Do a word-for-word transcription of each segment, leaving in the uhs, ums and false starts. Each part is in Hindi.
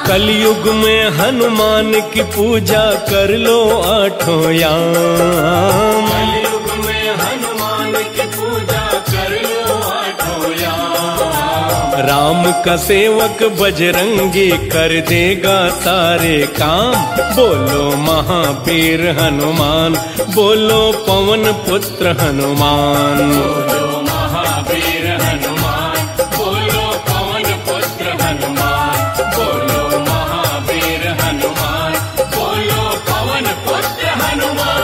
कलयुग में हनुमान की पूजा कर लो आठों याम। कलयुग में हनुमान की पूजा कर लो आठों याम। राम का सेवक बजरंगी कर देगा सारे काम। बोलो महावीर हनुमान, बोलो पवन पुत्र हनुमान। बोलो महावीर हनुमान, बोलो पवन पुत्र हनुमान। बोलो महावीर हनुमान, बोलो पवन पुत्र हनुमान।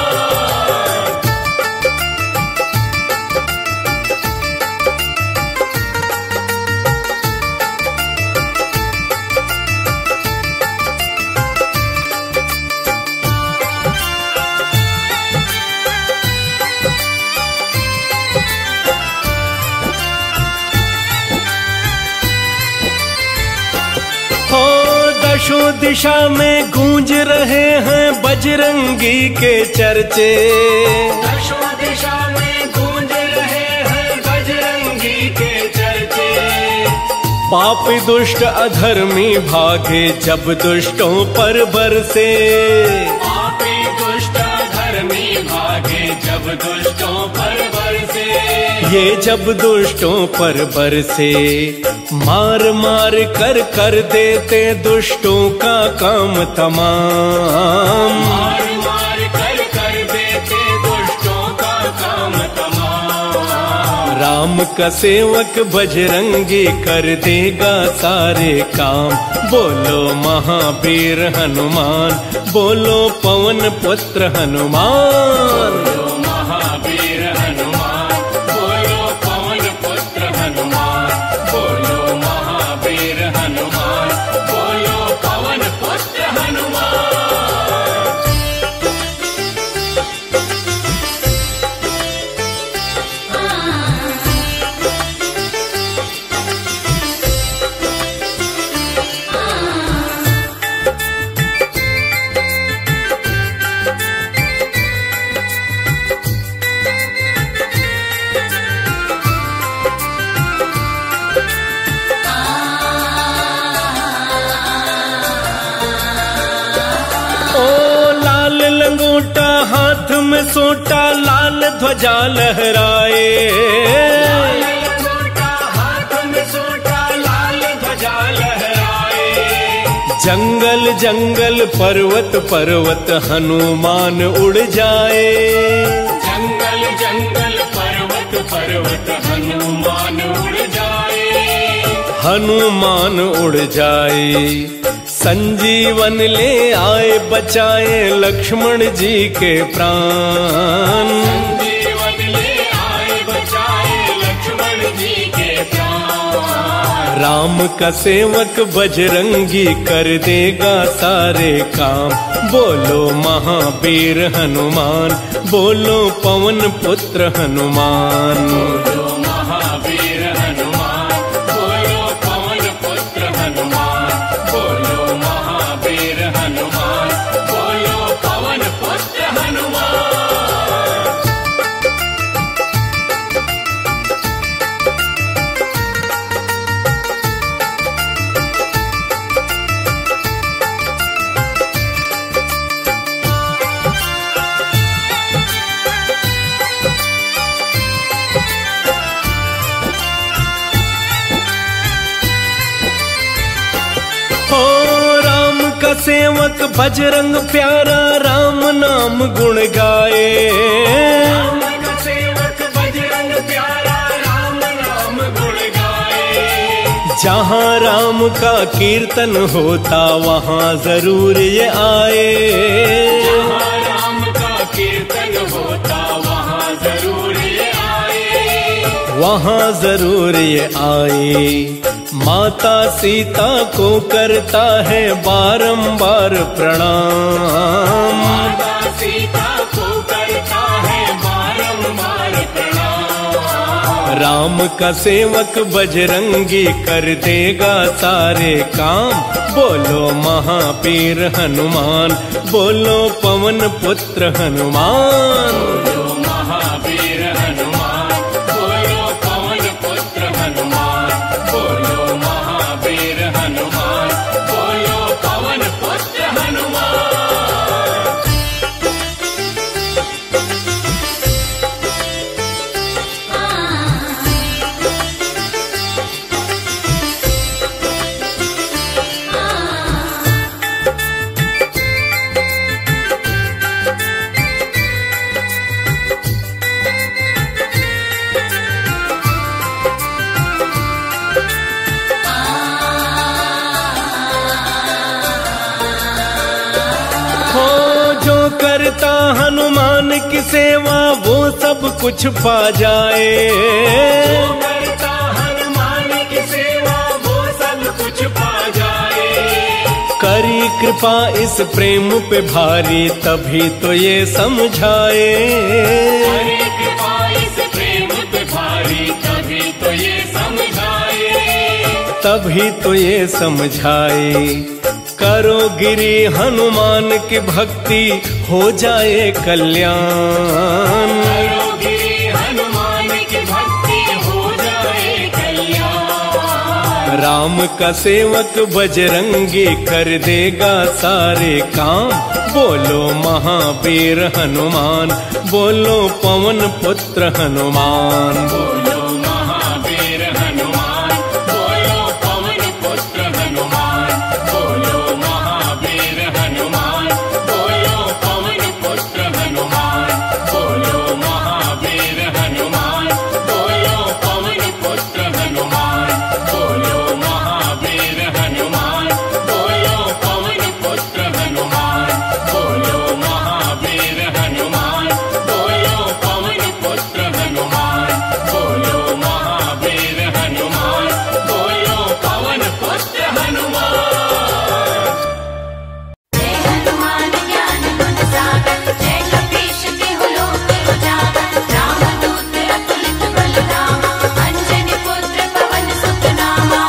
दशों दिशा में गूंज रहे हैं बजरंगी के चर्चे। दशों दिशा में गूंज रहे हैं बजरंगी के चर्चे। पापी दुष्ट अधर्मी भागे जब दुष्टों पर बरसे। पापी दुष्ट अधर्मी भागे जब दुष्टों पर बरसे। ये जब दुष्टों पर बरसे, मार मार कर कर देते दुष्टों का काम तमाम। मार मार कर कर देते दुष्टों का काम तमाम। राम का सेवक बजरंगी कर देगा सारे काम। बोलो महावीर हनुमान, बोलो पवन पुत्र हनुमान। बोलो महावीर हनुमान, बोलो पवन पुत्र हनुमान। बोलो महावीर हनुमान, बोलो पवन पुत्र हनुमान। लंगोटा हाथ में सोटा लाल ध्वजा लहराए। लाल लंगोटा हाथ में सोटा लाल ध्वजा लहराए। जंगल जंगल पर्वत पर्वत हनुमान उड़ जाए। जंगल जंगल पर्वत पर्वत हनुमान उड़ जाए। हनुमान उड़ जाए। संजीवन ले आए बचाए लक्ष्मण जी के प्राण। संजीवन ले आए बचाए लक्ष्मण जी के प्राण। राम का सेवक बजरंगी कर देगा सारे काम। बोलो महावीर हनुमान, बोलो पवन पुत्र हनुमान। बोलो महावीर हनुमान, बोलो पवन पुत्र हनुमान। बोलो महावीर हनुमान, बोलो पवन पुत्र हनुमान। सेवक बजरंग प्यारा राम नाम गुण गाए। राम का सेवक बजरंग प्यारा राम नाम गुण गाए। जहाँ राम का कीर्तन होता वहाँ जरूर ये आए। जहाँ राम का कीर्तन होता वहाँ जरूर ये आए। वहाँ जरूर ये आए। माता सीता को करता है बारंबार प्रणाम। माता सीता को करता है बारंबार प्रणाम। राम का सेवक बजरंगी कर देगा सारे काम। बोलो महावीर हनुमान, बोलो पवन पुत्र हनुमान। बोलो महावीर हनुमान, बोलो पवन पुत्र हनुमान। बोलो महावीर हनुमान, बोलो पवन पुत्र हनुमान। करता हनुमान की सेवा वो सब कुछ पा जाए। जो करता हनुमान की सेवा वो सब कुछ पा जाए। करी कृपा इस प्रेम पे भारी तभी तो ये समझाए। करी कृपा इस प्रेम पे भारी तभी तो ये समझाए। तभी तो ये समझाए। करो गिरी हनुमान की भक्ति हो जाए कल्याण। करो गिरी हनुमान की भक्ति हो जाए कल्याण। राम का सेवक बजरंगी कर देगा सारे काम। बोलो महावीर हनुमान, बोलो पवन पुत्र हनुमान। बोलो महावीर हनुमान, बोलो पवन पुत्र हनुमान। बोलो महावीर हनुमान, बोलो पवन पुत्र हनुमान। बोलो महावीर हनुमान, बोलो पवन पुत्र हनुमान। बोलो महावीर हनुमान, बोलो पवन पुत्र हनुमान। बोलो महावीर हनुमान, बोलो पवन पुत्र हनुमान। बोलो महावीर हनुमान, बोलो पवन पुत्र हनुमान। जय हनुमान ज्ञान गुण सागर, जय कपीश तिहु लोक उजागर। रामदूत अतुलित बल धामा, अंजनी पुत्र पवन सुत नामा।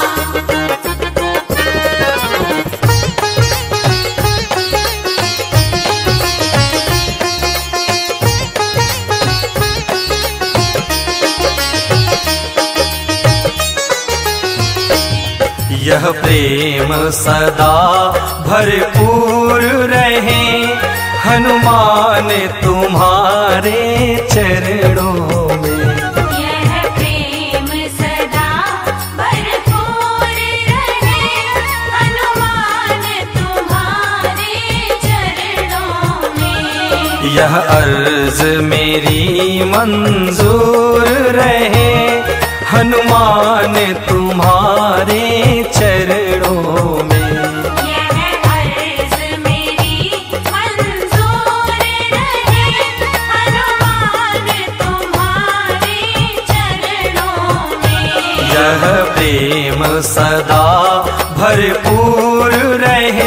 यह प्रेम सदा भरपूर रहे, हनुमान तुम्हारे चरणों में। यह प्रेम सदा भरपूर रहे, हनुमान तुम्हारे चरणों में। यह अर्ज मेरी मंजूर रहे, हनुमान तुम्हारे चरणों में। यह अर्ज मेरी मंजूर रहे, हनुमान तुम्हारे चरणों में। यह प्रेम सदा भरपूर रहे।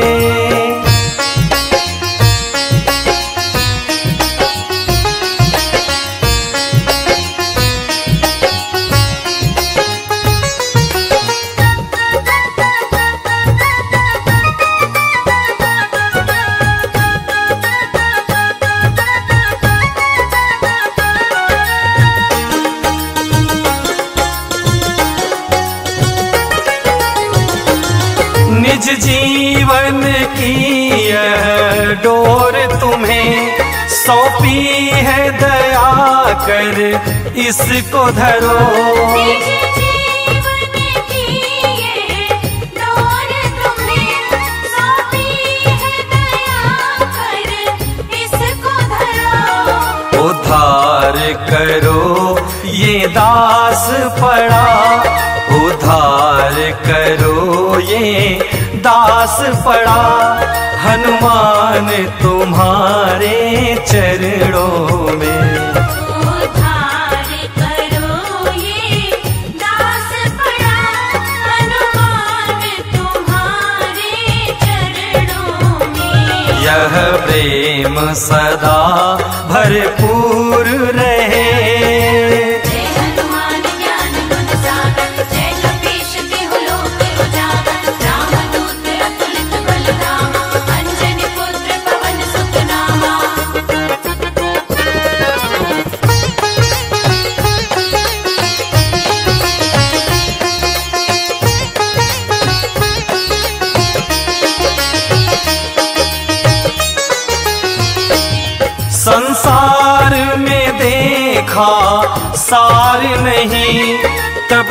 निज जीवन की यह डोर तुम्हें सौंपी है, दया कर इसको धरो। निज जीवन की ये डोर तुम्हें सौंपी है, दया कर इसको धरो। उद्धार करो ये दास पड़ा, उद्धार करो ये दास पड़ा। हनुमान तुम्हारे चरणों में। उद्धार करो ये दास पड़ा, हनुमान तुम्हारे चरणों में। यह प्रेम सदा भरपूर रहे। जय हनुमान ज्ञान गुण सागर, जय कपीश तिहु लोक उजागर। रामदूत अतुलित बल धामा, अंजनी पुत्र पवन सुत नामा।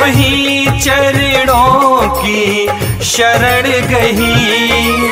ही चरणों की शरण गही।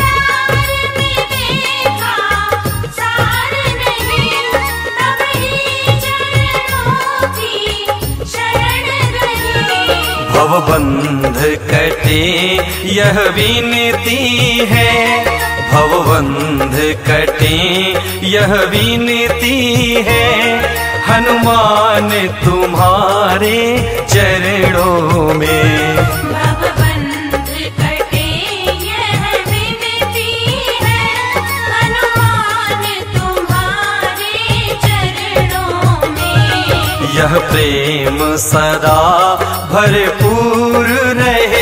भवबंध कटे यह विनती है, भवबंध कटे यह विनती है, हनुमान तुम्हारे चरणों में। भवबंध कटे यह विनती है, हनुमान तुम्हारे चरणों में। यह प्रेम सदा भरपूर रहे।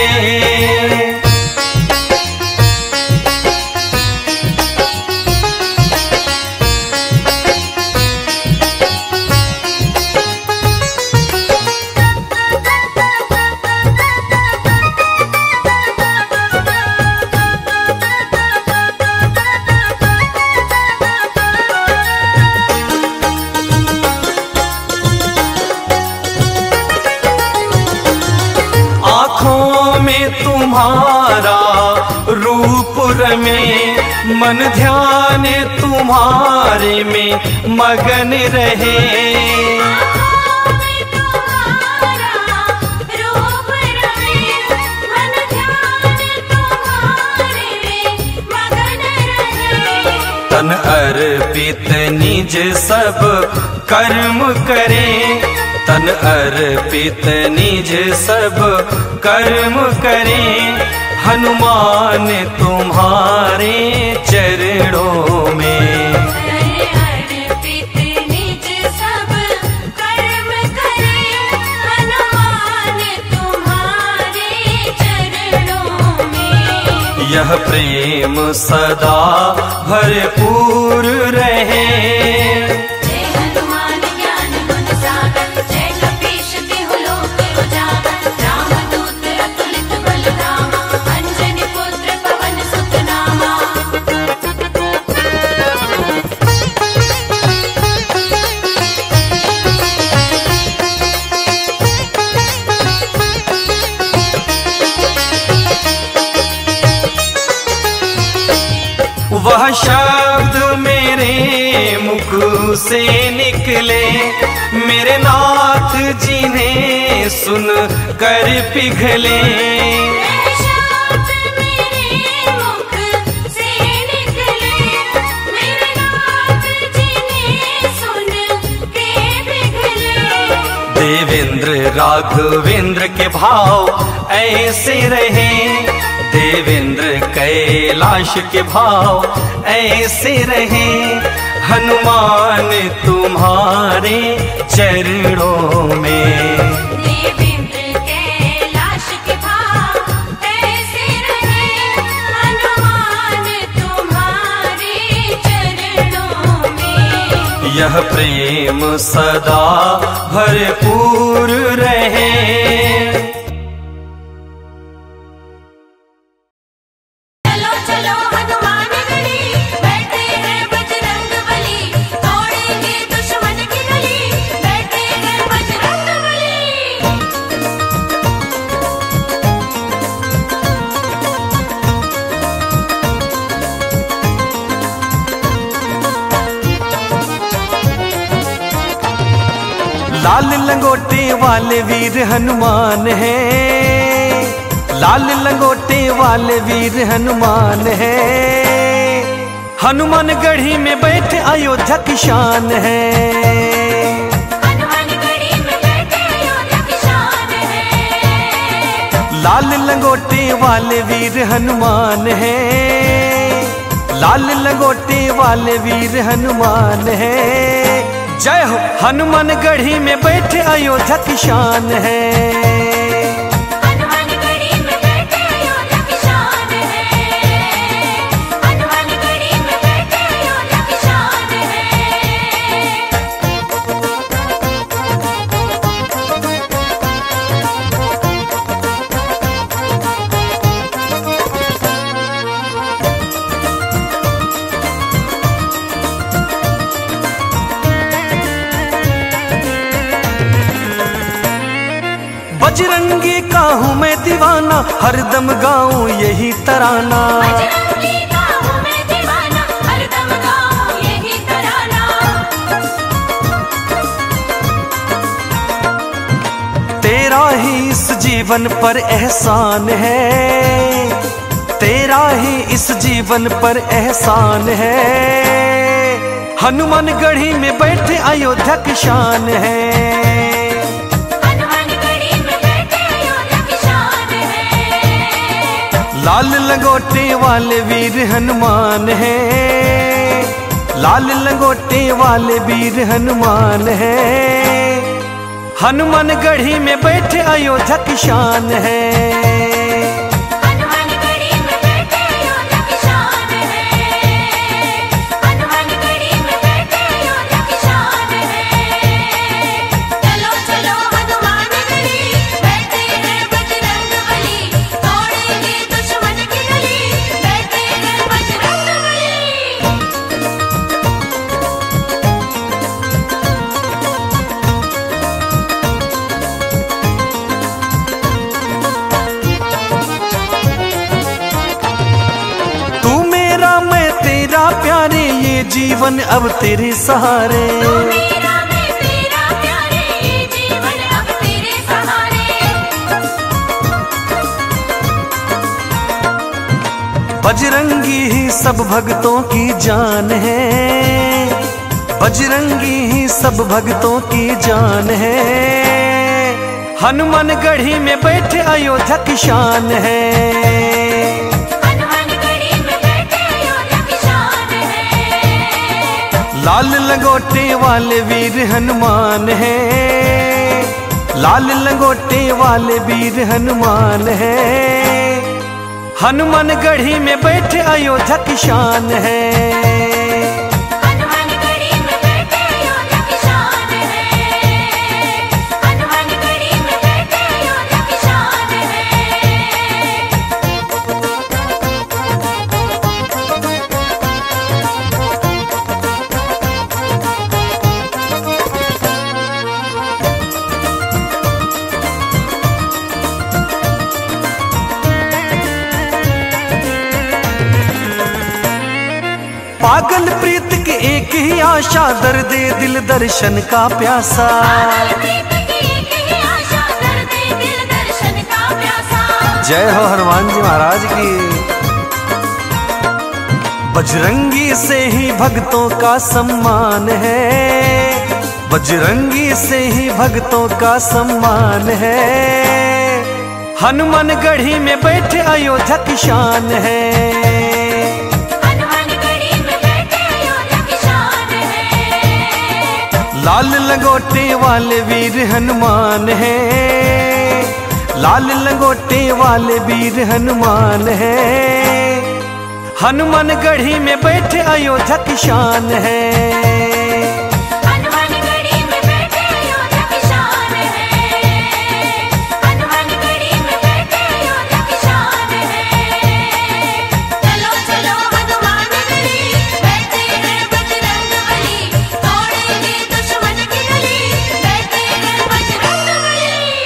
तुम्हारा रूप रमे, मन ध्यान तुम्हारे में मगन रहे। तन अर्पित निज सब कर्म करे, तन अर्पित निज सब कर्म करें, हनुमान तुम्हारे चरणों में। अर्पित निज सब कर्म करें, हनुमान तुम्हारे चरणों में। यह प्रेम सदा भरपूर रहे। वह शब्द मेरे मुख से निकले, मेरे नाथ जिन्हें सुन कर पिघले। शब्द मेरे मुख से निकले, मेरे नाथ जिन्हें सुन के पिघले। देवेंद्र राघवेंद्र के भाव ऐसे रहे, देवेंद्र कैलाश के भाव ऐसे रहे, हनुमान तुम्हारे चरणों में। देवेंद्र कैलाश के भाव ऐसे रहे, हनुमान तुम्हारे चरणों में। यह प्रेम सदा भरपूर रहे। लाल लंगोटे वाले वीर हनुमान है, लाल लंगोटे वाले वीर हनुमान है, हनुमान गढ़ी में बैठे अयोध्या की शान है। हनुमान गढ़ी में बैठे अयोध्या की शान है। लाल लंगोटे वाले वीर हनुमान है, लाल लंगोटे वाले वीर हनुमान है। जय हो हनुमान गढ़ी में बैठे अयोध्या की शान है। हनुमान गढ़ी में बैठे अयोध्या की शान है। हनुमान गढ़ी में बैठे अयोध्या की शान बजरंगी का हूँ मैं दीवाना, हरदम गाऊं यही तराना। बजरंगी का हूँ मैं दीवाना, हरदम गाऊं यही तराना। तेरा ही इस जीवन पर एहसान है, तेरा ही इस जीवन पर एहसान है। हनुमान गढ़ी में बैठे अयोध्या की शान है, हनुमान गढ़ी में बैठे अयोध्या की शान है। लाल लंगोटे वाले वीर हनुमान है, लाल लंगोटे वाले वीर हनुमान है। हनुमान गढ़ी में बैठे अयोध्या की शान है, हनुमान गढ़ी में बैठे अयोध्या की शान है। हनुमान गढ़ी में बैठे अयोध्या की शान है। चलो चलो हनुमान गढ़ी, बैठे हैं बजरंग बली, तोड़ेंगे दुश्मन की गली, बैठे हैं बजरंग बली। तू मेरा मैं तेरा प्यारे, ये जीवन अब तेरे सहारे। तू मेरा मैं तेरा प्यारे, ये जीवन अब तेरे सहारे। बजरंगी ही सब भक्तों की जान है, बजरंगी ही सब भक्तों की जान है। हनुमान गढ़ी में बैठे अयोध्या की शान है, हनुमान गढ़ी में बैठे अयोध्या की शान है। लाल लंगोटे वाले वीर हनुमान है, लाल लंगोटे वाले वीर हनुमान है। हनुमान गढ़ी में बैठे अयोध्या की शान है, हनुमान गढ़ी में बैठे अयोध्या की शान है। हनुमान गढ़ी में बैठे अयोध्या की शान है। पागल प्रीत की एक ही आशा, दर्दे दिल दर्शन का प्यासा। पागल प्रीत की एक ही आशा, दर्दे दिल दर्शन का प्यासा। जय हो हनुमान जी महाराज की। बजरंगी से ही भक्तों का सम्मान है, बजरंगी से ही भक्तों का सम्मान है। हनुमान गढ़ी में बैठे अयोध्या की शान है, हनुमान गढ़ी में बैठे अयोध्या की शान है। लाल लंगोटे वाले वीर हनुमान है, लाल लंगोटे वाले वीर हनुमान है। हनुमान गढ़ी में बैठे अयोध्या की शान है, हनुमान गढ़ी में बैठे अयोध्या की शान है। हनुमान गढ़ी में बैठे अयोध्या की शान है। चलो चलो हनुमान गढ़ी, बैठे हैं बजरंग बली, तोड़ेंगे दुश्मन की गली, बैठे हैं बजरंग बली।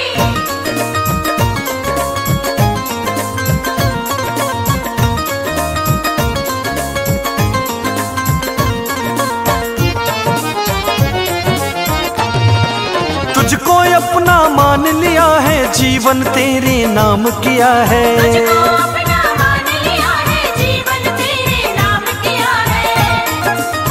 तुझको अपना मान लिया है, जीवन तेरे नाम किया है। तुझको अपना मान लिया है, जीवन तेरे नाम किया है।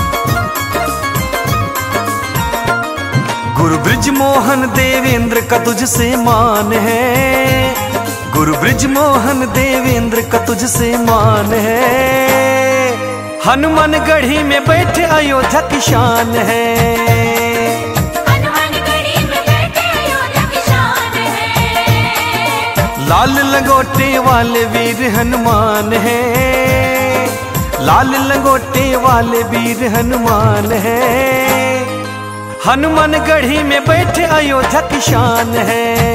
गुरु ब्रिज मोहन देवेंद्र का तुझसे मान है, गुरु ब्रिज मोहन देवेंद्र का तुझसे मान है। हनुमान गढ़ी में बैठे अयोध्या की शान है, हनुमान गढ़ी में बैठे अयोध्या की शान है। लाल लंगोटे वाले वीर हनुमान है, लाल लंगोटे वाले वीर हनुमान है। हनुमान गढ़ी में बैठे अयोध्या की शान है।